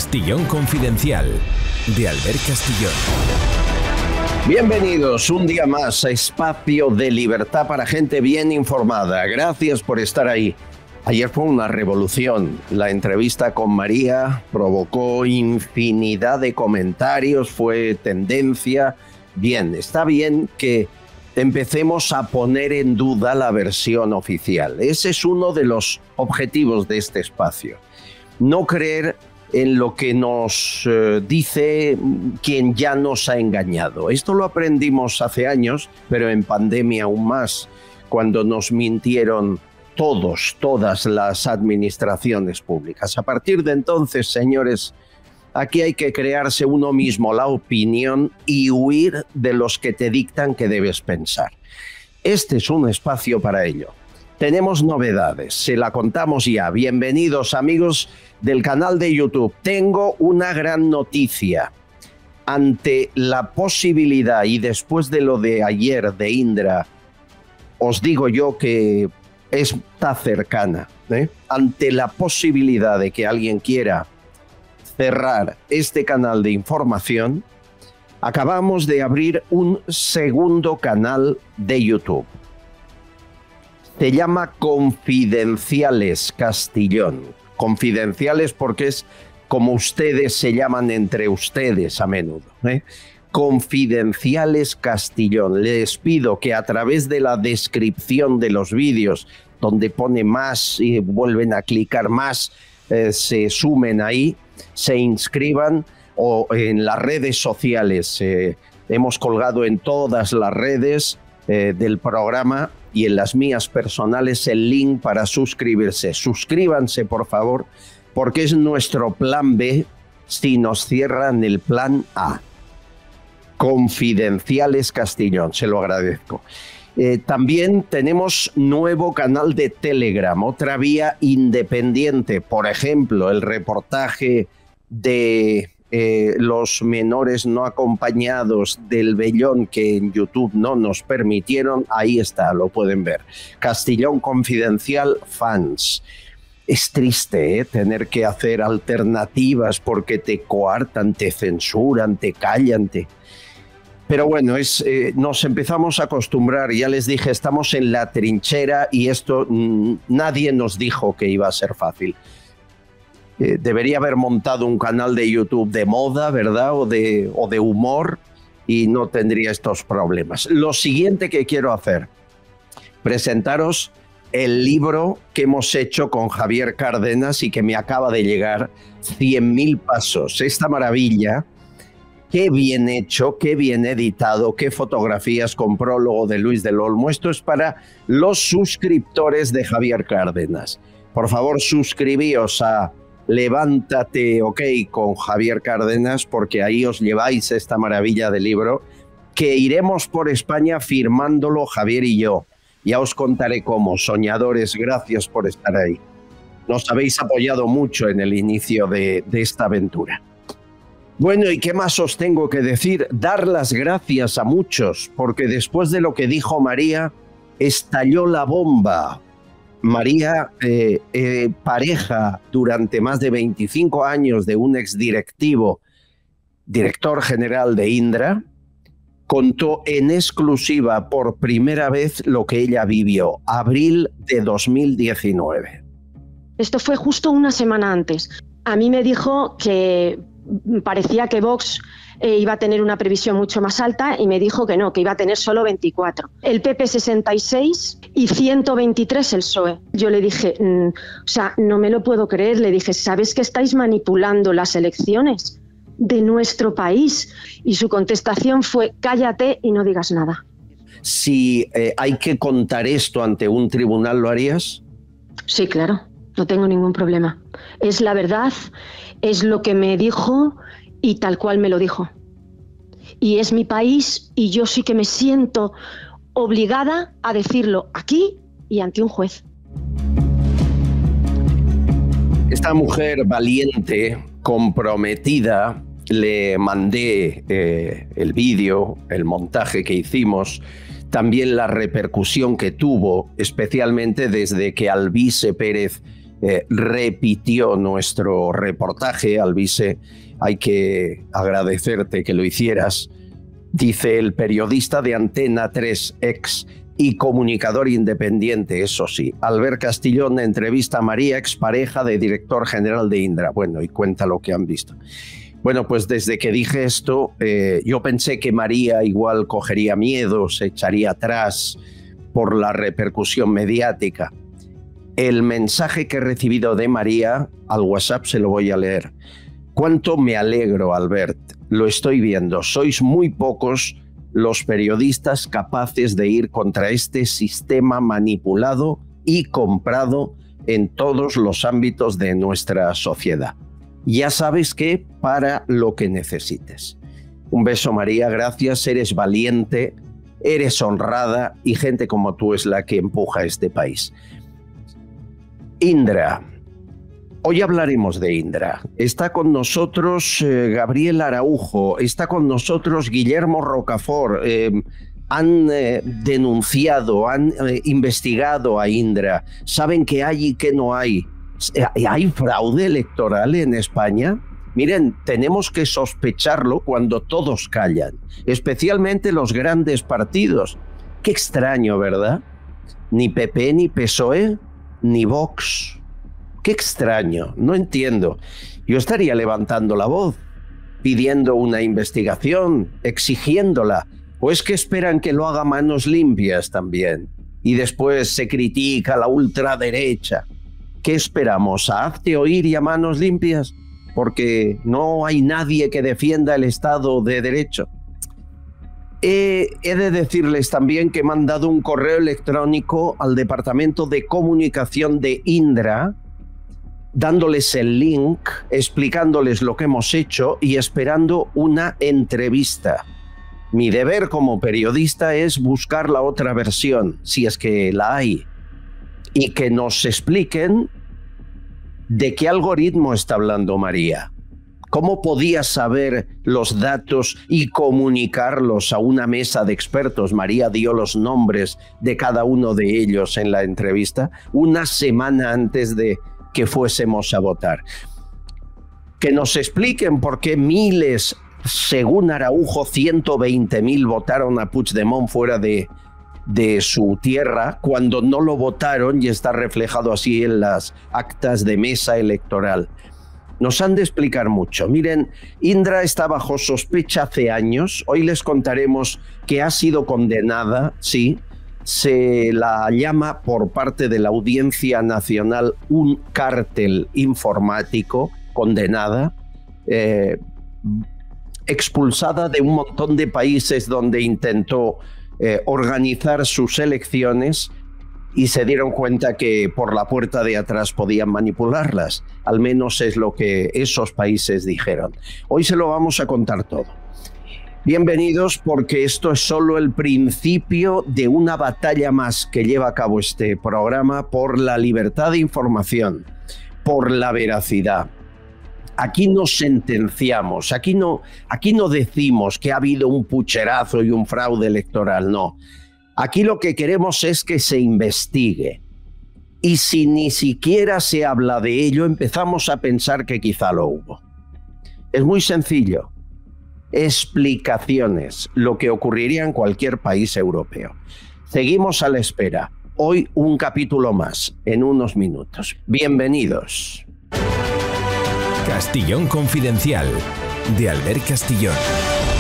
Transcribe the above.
Castillón Confidencial, de Albert Castillón. Bienvenidos un día más a Espacio de Libertad para gente bien informada. Gracias por estar ahí. Ayer fue una revolución. La entrevista con María provocó infinidad de comentarios, fue tendencia. Bien, está bien que empecemos a poner en duda la versión oficial. Ese es uno de los objetivos de este espacio. No creer en lo que nos dice quien ya nos ha engañado. Esto lo aprendimos hace años, pero en pandemia aún más, cuando nos mintieron todas las administraciones públicas. A partir de entonces, señores, aquí hay que crearse uno mismo la opinión y huir de los que te dictan que debes pensar. Este es un espacio para ello. Tenemos novedades, se la contamos ya. Bienvenidos, amigos del canal de YouTube. Tengo una gran noticia. Ante la posibilidad, y después de lo de ayer de Indra, os digo yo que está cercana, ante la posibilidad de que alguien quiera cerrar este canal de información, acabamos de abrir un segundo canal de YouTube. Se llama Confidenciales Castillón. Confidenciales porque es como ustedes se llaman entre ustedes a menudo, Confidenciales Castillón. Les pido que a través de la descripción de los vídeos, donde pone más y vuelven a clicar más, se sumen ahí, se inscriban, o en las redes sociales. Hemos colgado en todas las redes del programa y en las mías personales el link para suscribirse. Suscríbanse, por favor, porque es nuestro plan B si nos cierran el plan A. Confidenciales Castillón, se lo agradezco. También tenemos nuevo canal de Telegram, otra vía independiente. Por ejemplo, el reportaje de los menores no acompañados del Vellón que en YouTube no nos permitieron. Ahí está, lo pueden ver. Castillón Confidencial Fans. Es triste tener que hacer alternativas porque te coartan, te censuran, te callan, Pero bueno, nos empezamos a acostumbrar. Ya les dije, estamos en la trinchera y esto nadie nos dijo que iba a ser fácil. Debería haber montado un canal de YouTube de moda, ¿verdad? O de humor, y no tendría estos problemas. Lo siguiente que quiero hacer, presentaros el libro que hemos hecho con Javier Cárdenas y que me acaba de llegar, 100.000 pasos. Esta maravilla. Qué bien hecho, qué bien editado, qué fotografías con prólogo de Luis del Olmo. Esto es para los suscriptores de Javier Cárdenas. Por favor, suscribíos a Levántate OK con Javier Cárdenas, porque ahí os lleváis esta maravilla de libro que iremos por España firmándolo Javier y yo. Ya os contaré cómo. Soñadores, gracias por estar ahí. Nos habéis apoyado mucho en el inicio de esta aventura. Bueno, ¿y qué más os tengo que decir? Dar las gracias a muchos, porque después de lo que dijo María, estalló la bomba. María, pareja durante más de 25 años de un exdirectivo, director general de Indra, contó en exclusiva por primera vez lo que ella vivió, abril de 2019. Esto fue justo una semana antes. A mí me dijo que parecía que Vox iba a tener una previsión mucho más alta y me dijo que no, que iba a tener solo 24. El PP 66 y 123 el PSOE. Yo le dije, o sea, no me lo puedo creer. Le dije, ¿sabes que estáis manipulando las elecciones de nuestro país? Y su contestación fue, cállate y no digas nada. Si hay que contar esto ante un tribunal, ¿lo harías? Sí, claro, no tengo ningún problema. Es la verdad, es lo que me dijo y tal cual me lo dijo. Y es mi país y yo sí que me siento obligada a decirlo aquí y ante un juez. Esta mujer valiente, comprometida, le mandé el vídeo, el montaje que hicimos, también la repercusión que tuvo, especialmente desde que Alvise Pérez repitió nuestro reportaje. Alvise, hay que agradecerte que lo hicieras. Dice el periodista de Antena 3, ex y comunicador independiente, eso sí, Albert Castillón entrevista a María, expareja de director general de Indra. Bueno, y cuenta lo que han visto. Bueno, pues desde que dije esto, yo pensé que María igual cogería miedo, se echaría atrás por la repercusión mediática. El mensaje que he recibido de María al WhatsApp se lo voy a leer. Cuánto me alegro, Albert, lo estoy viendo. Sois muy pocos los periodistas capaces de ir contra este sistema manipulado y comprado en todos los ámbitos de nuestra sociedad. Ya sabes que para lo que necesites. Un beso, María, gracias, eres valiente, eres honrada y gente como tú es la que empuja a este país. Indra. Hoy hablaremos de Indra. Está con nosotros Gabriel Araujo, está con nosotros Guillermo Rocafort. Han denunciado, han investigado a Indra. Saben qué hay y qué no hay. ¿Hay fraude electoral en España? Miren, tenemos que sospecharlo cuando todos callan, especialmente los grandes partidos. Qué extraño, ¿verdad? Ni PP, ni PSOE, ni Vox. Qué extraño, no entiendo. Yo estaría levantando la voz, pidiendo una investigación, exigiéndola. ¿O es que esperan que lo haga manos limpias también? Y después se critica la ultraderecha. ¿Qué esperamos? ¿A hazte oír y a manos limpias? Porque no hay nadie que defienda el Estado de Derecho. He de decirles también que he mandado un correo electrónico al Departamento de Comunicación de Indra, dándoles el link, explicándoles lo que hemos hecho y esperando una entrevista. Mi deber como periodista es buscar la otra versión, si es que la hay, y que nos expliquen de qué algoritmo está hablando María. ¿Cómo podía saber los datos y comunicarlos a una mesa de expertos? María dio los nombres de cada uno de ellos en la entrevista una semana antes de que fuésemos a votar. Que nos expliquen por qué miles, según Araujo, 120.000 votaron a Puigdemont fuera de su tierra cuando no lo votaron, y está reflejado así en las actas de mesa electoral. Nos han de explicar mucho. Miren, Indra está bajo sospecha hace años. Hoy les contaremos que ha sido condenada, sí. Se la llama por parte de la Audiencia Nacional un cártel informático, condenada, expulsada de un montón de países donde intentó organizar sus elecciones y se dieron cuenta que por la puerta de atrás podían manipularlas. Al menos es lo que esos países dijeron. Hoy se lo vamos a contar todo. Bienvenidos, porque esto es solo el principio de una batalla más que lleva a cabo este programa por la libertad de información, por la veracidad. Aquí no sentenciamos, aquí no decimos que ha habido un pucherazo y un fraude electoral, no. Aquí lo que queremos es que se investigue. Y si ni siquiera se habla de ello, empezamos a pensar que quizá lo hubo. Es muy sencillo. Explicaciones, lo que ocurriría en cualquier país europeo. Seguimos a la espera. Hoy un capítulo más, en unos minutos. Bienvenidos. Castillón Confidencial, de Albert Castillón.